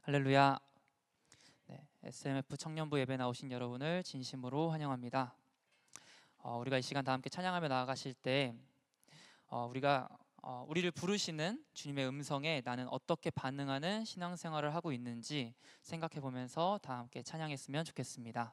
할렐루야. SMF 청년부 예배 나오신 여러분을 진심으로 환영합니다. 우리가 이 시간 다 함께 찬양하며 나아가실 때 우리를 부르시는 주님의 음성에 나는 어떻게 반응하는 신앙생활을 하고 있는지 생각해 보면서 다 함께 찬양했으면 좋겠습니다.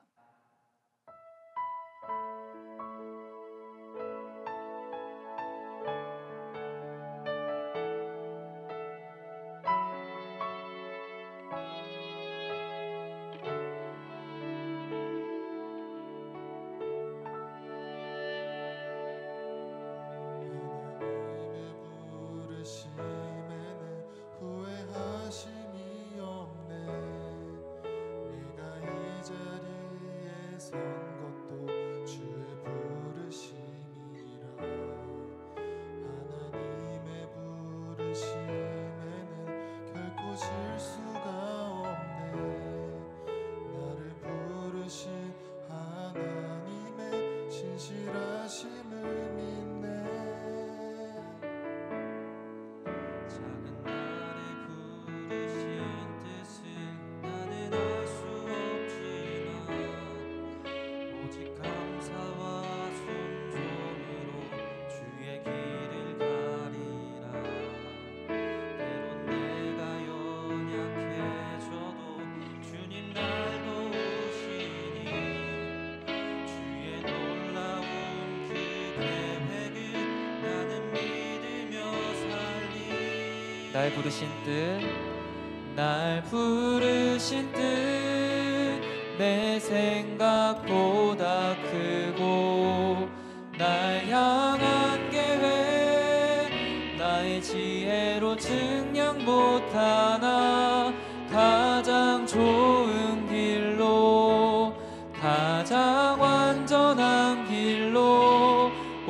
날 부르신 뜻, 날 부르신 뜻, 내 생각보다 크고 날 향한 계획, 나의 지혜로 증량 못하나 가장 좋은 길로, 가장 완전한 길로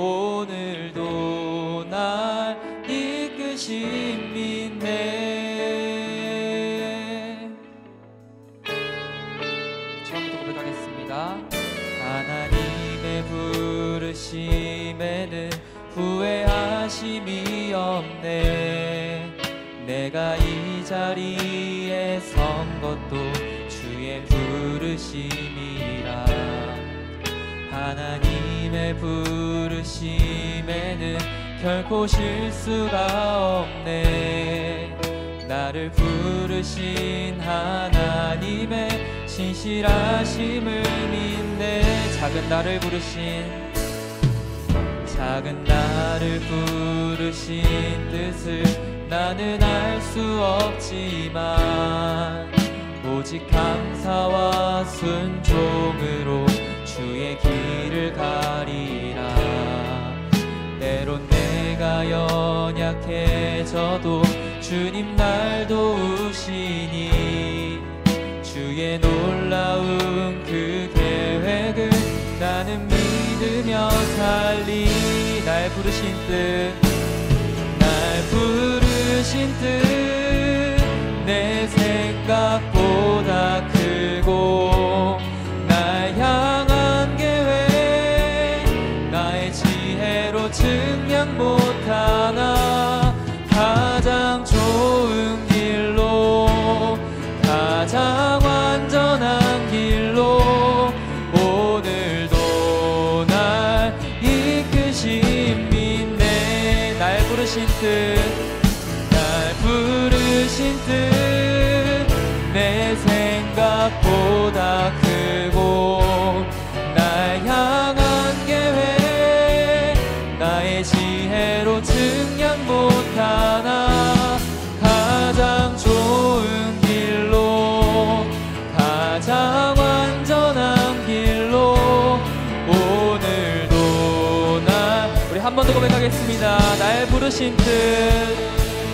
오늘도 날 이끄신 처음부터 고백하겠습니다. 하나님의 부르심에는 후회하심이 없네. 내가 이 자리에 선 것도 주의 부르심이라. 하나님의 부르심에는 결코 실수가 없네. 나를 부르신 하나님의 신실하심을 믿네. 작은 나를 부르신 뜻을 나는 알 수 없지만 오직 감사와 순종으로 주의 길을 가리라. 때론 내가 연약해져도 주님 날 도우시니 주의 놀라운 그 계획을 나는 믿으며 살리. 날 부르신 뜻, 내 생각보다 크고 날 향한 계획, 나의 지혜로 증량 못하나 가장 좋은 길로, 가장 완전한 길로 오늘도 날 이끄신 믿네. 날 부르신 뜻, 내 생각보다 크고 날 향한 계획, 나의 지혜로 증량 못하나 가장 좋은 길로, 가장 완전한 길로 오늘도 날. 우리 한 번 더 고백하겠습니다. 날 부르신 뜻,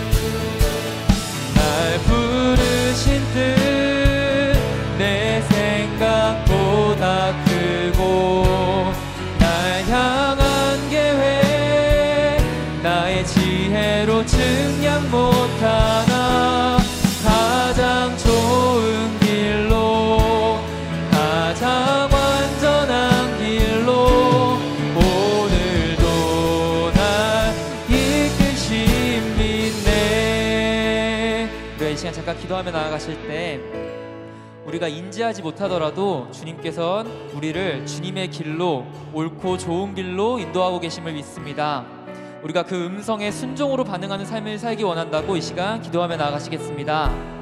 내 생각보다 크고 날 향한 계획, 나의 지혜로 증량 못하나 가장 좋은 길로, 가장 완전한 길로 오늘도 날 이끄신 믿. 우리가 기도하며 나아가실 때 우리가 인지하지 못하더라도 주님께서는 우리를 주님의 길로, 옳고 좋은 길로 인도하고 계심을 믿습니다. 우리가 그 음성에 순종으로 반응하는 삶을 살기 원한다고 이 시간 기도하며 나아가시겠습니다.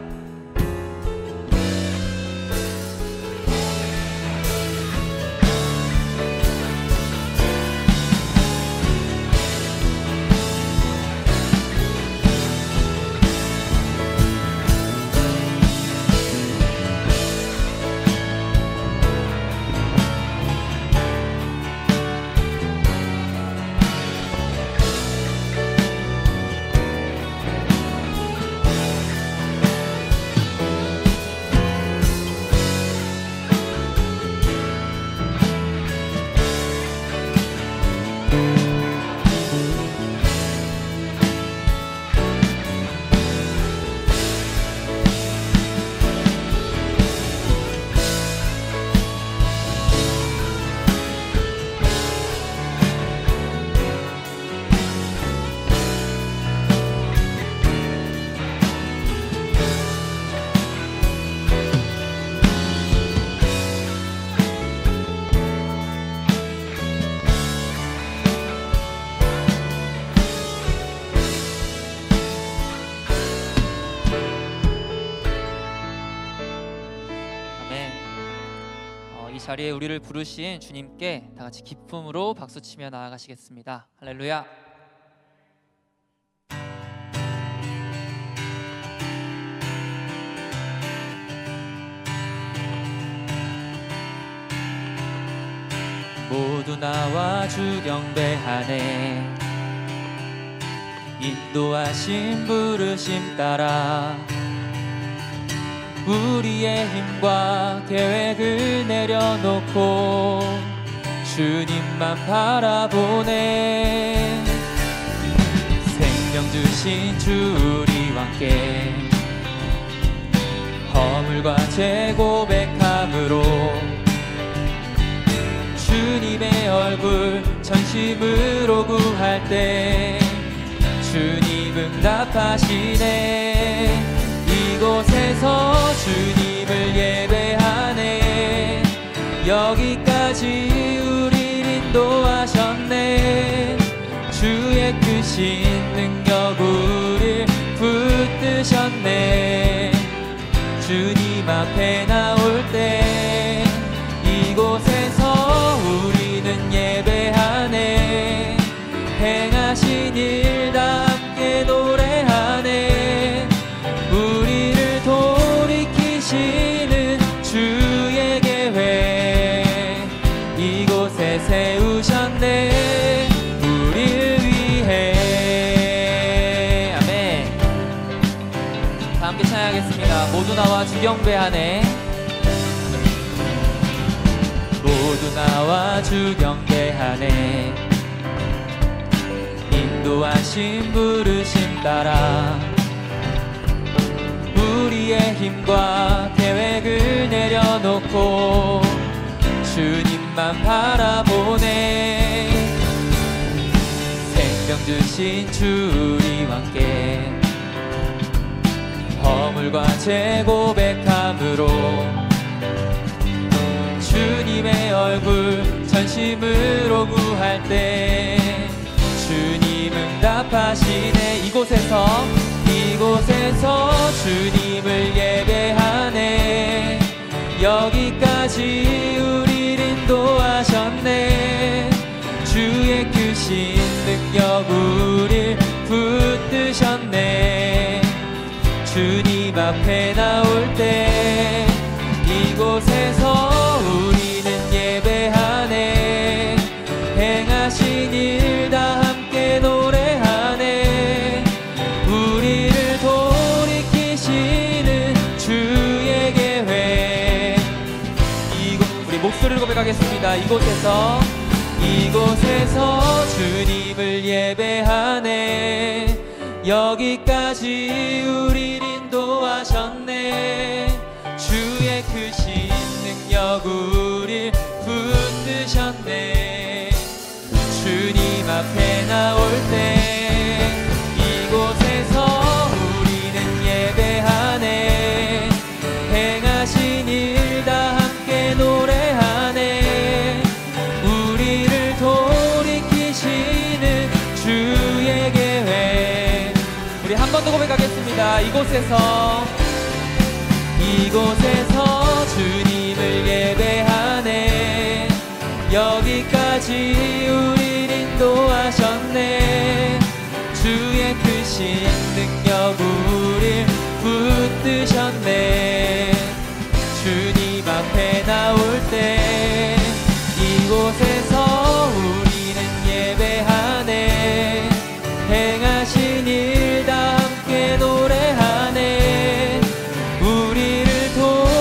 이 자리에 우리를 부르신 주님께 다 같이 기쁨으로 박수치며 나아가시겠습니다. 할렐루야. 모두 나와 주 경배하네. 인도하신 부르심 따라 우리의 힘과 계획을 내려놓고 주님만 바라보네. 생명 주신 주 우리와 함께 허물과 죄 고백함으로 주님의 얼굴 전심으로 구할 때 주님 응답하시네. 이곳에서 주님을 예배하네. 여기까지 우릴 인도하셨네. 주의 크신 능력 우릴 붙드셨네. 주님 앞에 나올 때 이곳에서 우리는 예배하네. 행하신 일 다 함께 노래하네. 우리를 돌이키시는 주의 계획 이곳에 세우셨네. 우리를 위해. 아멘. 다 함께 찬양하겠습니다. 모두 나와 주 경배하네. 모두 나와 주 경배하네. 인도하신 부르심 따라 우리의 힘과 계획을 내려놓고 주님만 바라보네. 생명 주신 주 우리와 함께 허물과 죄 고백함으로 주님의 얼굴 전심으로 구할 때 주님 응답하시네. 이곳에서 주님을 예배하네. 여기까지 우릴 인도하셨네. 주의 크신 능력 우릴 붙드셨네. 주님 앞에 나올 때 이곳에서 우리는 예배하네. 행하신 일 다 함께 노래하네. 우리를 돌이키시는 주의 계획 우리 목소리를 고백하겠습니다. 이곳에서 주님을 예배하네. 여기까지 우릴 인도하셨네. 주의 크신 능력 우릴 붙드셨네. 주님 앞에 나올 때 이곳에서 우리는 예배하네. 이곳에서 주님을 예배하네. 여기까지 우릴 인도하셨네. 주의 크신 능력 우릴 붙드셨네. 주님 앞에 나올 때 이곳에서 우리는 예배하네. 행하신 일 다 함께 노래하네. 우리를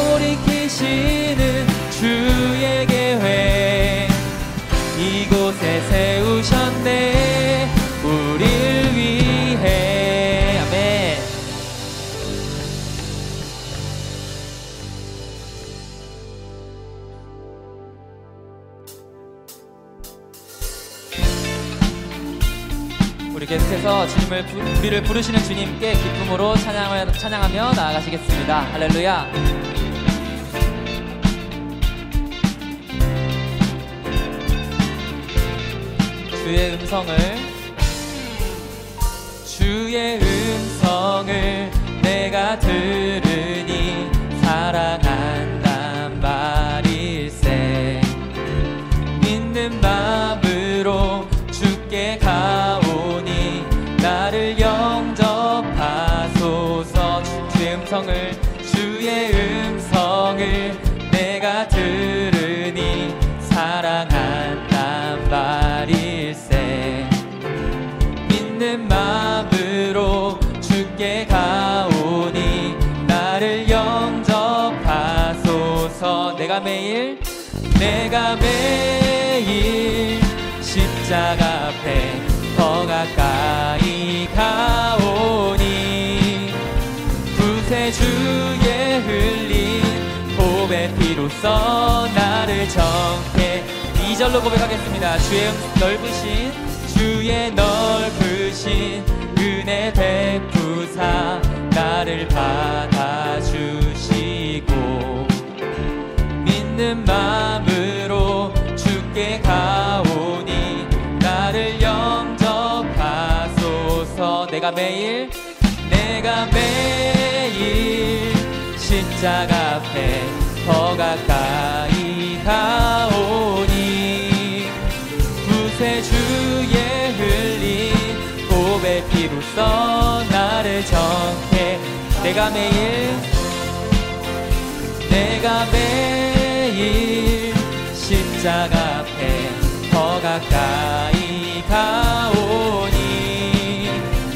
돌이키시는 주의 계획 이곳에 세우셨네. 우릴 위해. 아멘. 우리 계속해서 우리를 부르시는 주님께 기쁨으로 찬양하며 나아가시겠습니다. 할렐루야. 주의 음성을 내가 들으니 사랑한단 말일세. 믿는 마음으로 주께 가오니 나를 영접하소서. 주의 음성을 내가 들으니 사랑한단 말일세. 믿는 마음으로 주께 가오니 나를 영접하소서. 내가 매일 십자가 앞에 더 가까이 가오니 구세주의 흘린 보배 피로써 나를 정케. 2절로 고백하겠습니다. 주의 넓으신 은혜 베푸사 나를 받아주시고 믿는 마음으로 주께 가오니 나를 영접하소서. 내가 매일 십자가 앞에 더 가까이 가오니 구세주의 흘린 보배 피로써 나를 정케. 내가 매일 십자가 앞에 더 가까이 가오니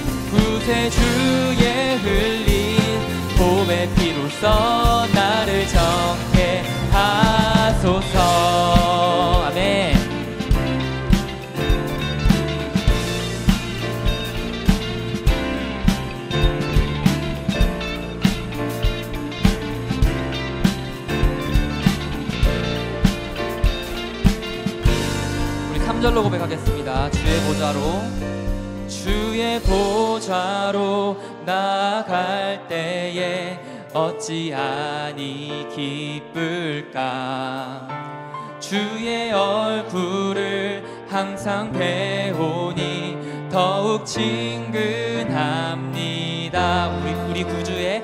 구세주의 흘린 보배 피로써 나를 정케 하소서. 아멘. 우리 3절로 고백하겠습니다. 주의 보좌로 나아갈 때에 어찌하니 기쁠까. 주의 얼굴을 항상 배우니 더욱 친근합니다. 우리 구주의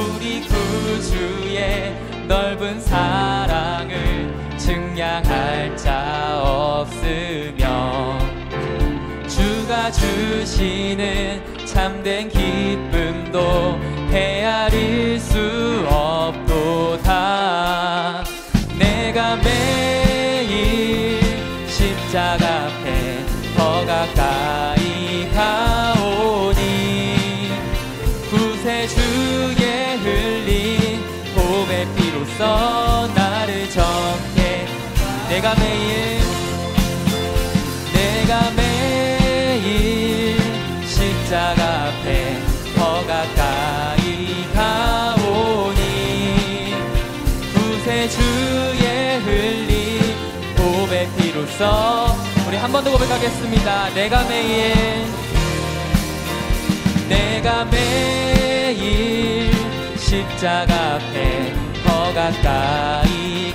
넓은 사랑을 증량할 자 없으며 주가 주시는 참된 기쁨도 헤아릴 수 없도다. 내가 매일 십자가 앞에 더 가까이 가오니 구세주의 흘린 보배 피로써 나를 정케. 내가 매일 십자가 앞에 더 가까이 가오니 구세주의 흘린 보배 피로써. 우리 한 번 더 고백하겠습니다. 내가 매일 십자가 앞에 더 가까이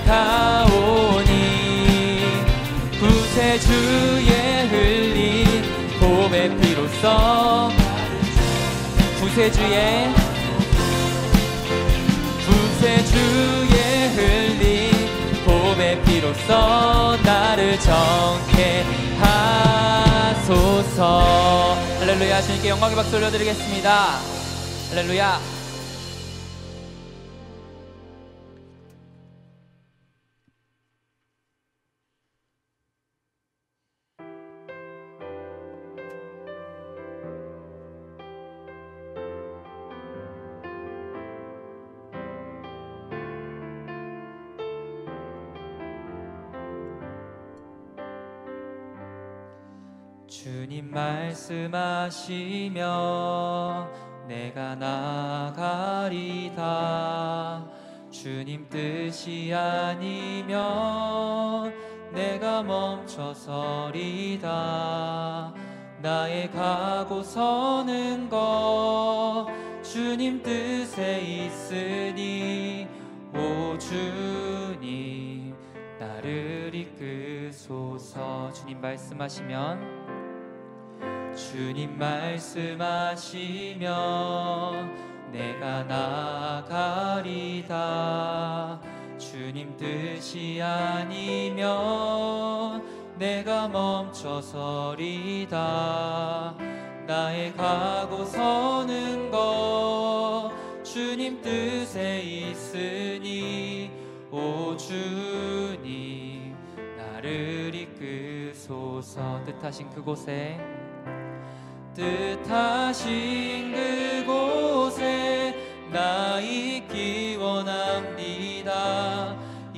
가오니 구세주의 흘린 보배 피로써. 구세주의 주님께서 나를 정케 하소서. 할렐루야. 주님께 영광의 박수 올려드리겠습니다. 할렐루야. 주님 말씀하시며 내가 나가리다. 주님 뜻이 아니면 내가 멈춰서리다. 나의 가고 서는 것 주님 뜻에 있으니 오 주님 나를 이끄소서. 주님 말씀하시면 주님 말씀하시면 내가 나가리다. 주님 뜻이 아니면 내가 멈춰서리다. 나의 가고 서는 것 주님 뜻에 있으니 오 주님 나를 이끄소서. 뜻하신 그곳에 뜻하신 그곳에 나 있기 원합니다.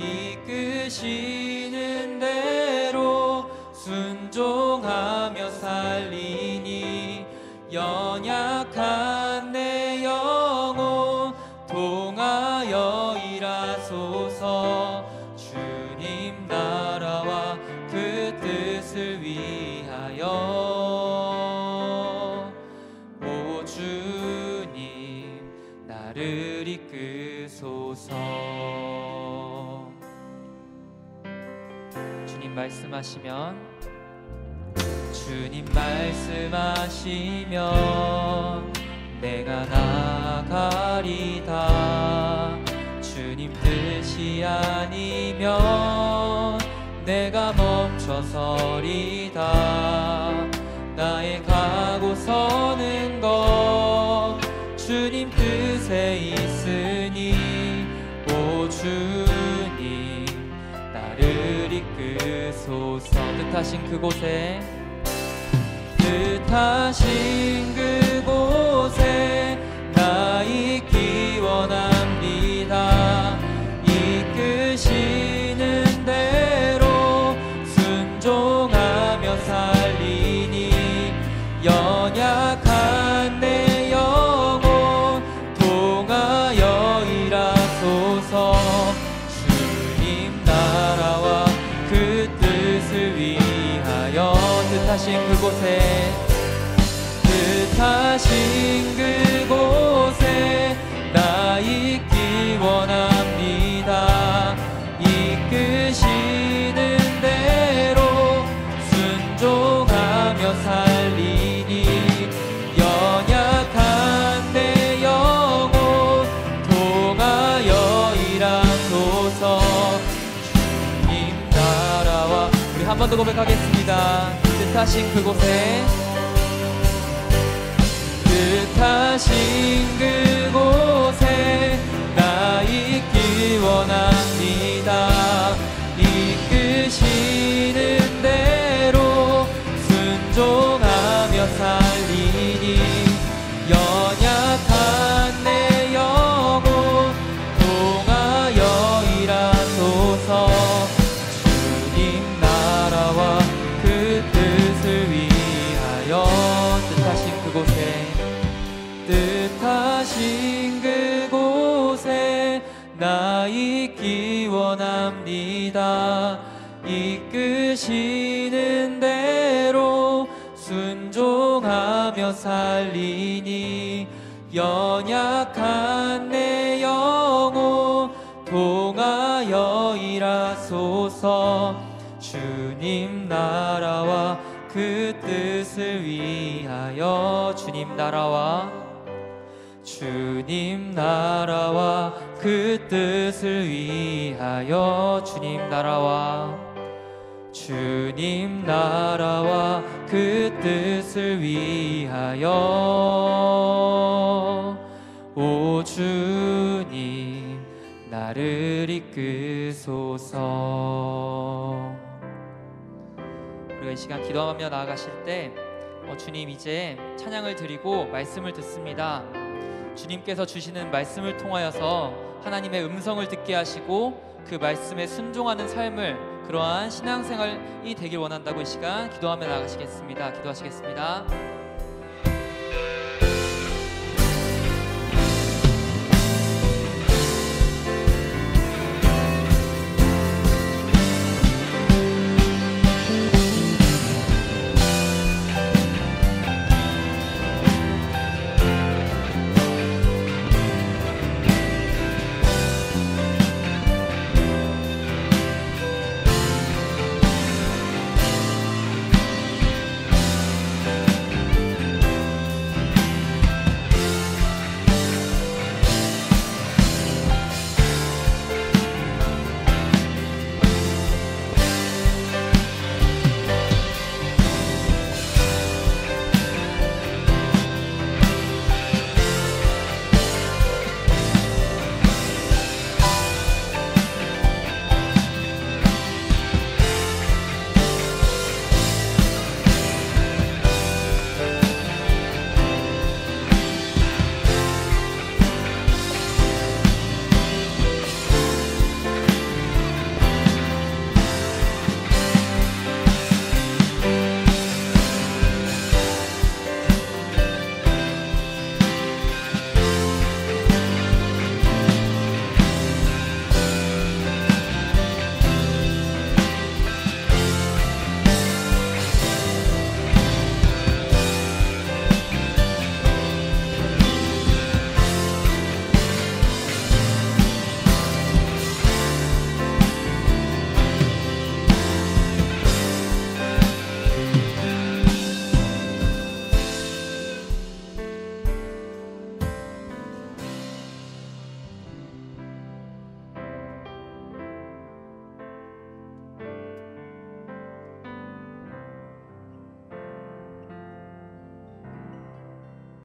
이끄시는 대로 순종하며 살리니 연약한 내 영혼 통하여 일하소서. 주님 나라와 그 뜻을 위하여 나를 이끄소서. 주님 말씀하시면 주님 말씀하시면 내가 나가리다. 주님 뜻이 아니면 내가 멈춰서리다. 나의 가고 서는 것 주님 뜻에 있으니 오 주님 나를 이끄소서. 뜻하신 그곳에 뜻하신 그곳에 나 있기 원합니다. 이끄시는 대로 순종하며 살리니 연약한 내 영혼 통하여 일하소서. 주님 나라와 그 뜻을 위하여 뜻하신 그곳에 뜻하신 그곳에 나 있기 원합니다. 이끄시는 대로 순종하며 살리니 연약한 내 영혼 통하여 일하소서. 주님 나라와 우리 한 번 더 고백하겠습니다. 뜻하신 그곳에 뜻하신 그곳에 나 있기 원합니다. 이끄시는 대로 순종하며 살리니 연약한 내 영혼 통하여 일하소서. 주님 나라와 그 뜻을 위하여 뜻하신 그곳에 뜻하신 그곳에 나 있기 원합니다. 이끄시는 대로 순종하며 살리니 연약한 내 영혼 통하여 일하소서. 주님 나라와 그 뜻을 위하여 주님 나라와 그 뜻을 위하여 주님 나라와 그 뜻을 위하여 오 주님 나를 이끄소서. 우리가 이 시간 기도하며 나아가실 때 주님 이제 찬양을 드리고 말씀을 듣습니다. 주님께서 주시는 말씀을 통하여서 하나님의 음성을 듣게 하시고 그 말씀에 순종하는 삶을, 그러한 신앙생활이 되길 원한다고 이 시간 기도하며 나아가시겠습니다. 기도하시겠습니다.